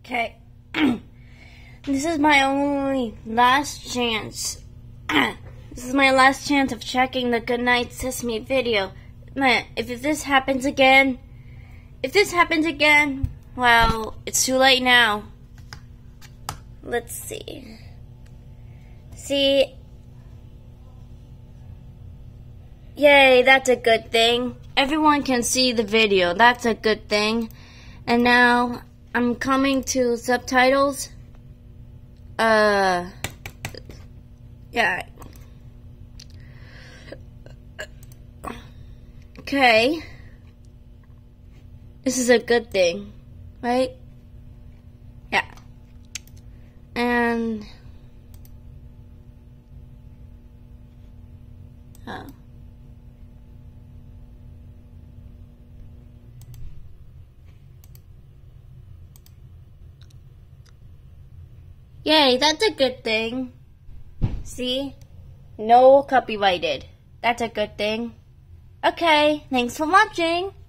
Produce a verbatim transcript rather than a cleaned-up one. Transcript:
Okay. This is my only last chance. This is my last chance of checking the Goodnight Sesame video. Man, if this happens again, if this happens again, well, it's too late now. Let's see. See? Yay, that's a good thing. Everyone can see the video. That's a good thing. And now I'm coming to subtitles. Uh, yeah. Okay. This is a good thing, right? Yeah. And oh. Yay, that's a good thing. See? No copyrighted. That's a good thing. Okay, thanks for watching.